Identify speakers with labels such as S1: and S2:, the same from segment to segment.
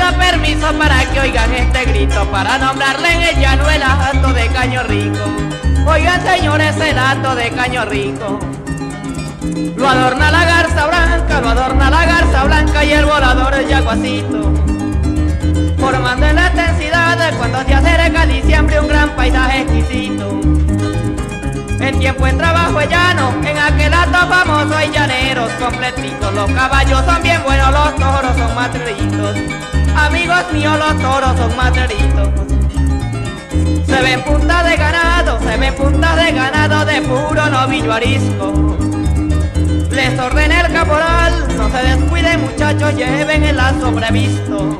S1: pido permiso para que oigan este grito, para nombrarle en el llano el hato de Caño Rico. Oigan señores, el hato de Caño Rico. Lo adorna la garza blanca, lo adorna la garza blanca y el volador el yaguacito, formando en la extensidad cuando se acerca diciembre un gran paisaje exquisito. En tiempo en trabajo es llano, en aquel hato famoso hay llaneros completitos. Los caballos son bien buenos, los toros son materitos. Amigos míos, los toros son materitos. Se ven puntas de ganado, se ven puntas de ganado de puro novillo arisco. Les ordena el caporal, no se descuiden muchachos, lleven el sobrevisto.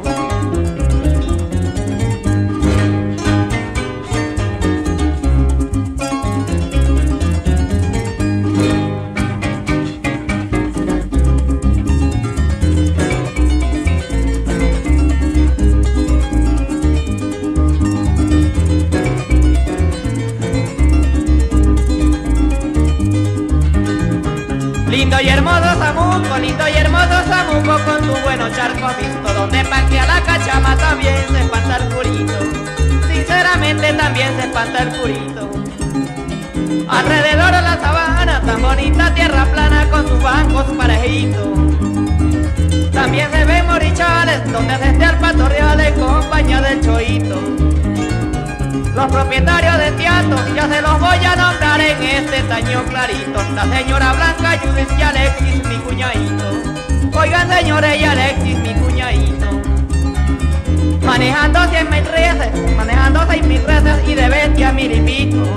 S1: Lindo y hermoso Samuco con su buenos charcos visto, donde panquea la cachama también se espanta el curito. Sinceramente también se espanta el curito. Alrededor de la sabana, tan bonita tierra plana con sus bancos parejitos. También se ven morichales, donde se esté al patorreal en compañía del choito. Los propietarios de teatro ya se los voy a nombrar en este tañón clarito. La señora Blanca Judith y Alexis, mi cuñadito. Oigan señores, y Alexis, mi cuñadito. Manejando 100.000 reses, manejando 6.000 reses y de bestia 1.000 y pico.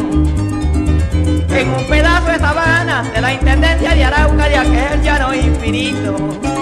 S1: En un pedazo de sabana de la intendencia de Arauca de aquel llano infinito.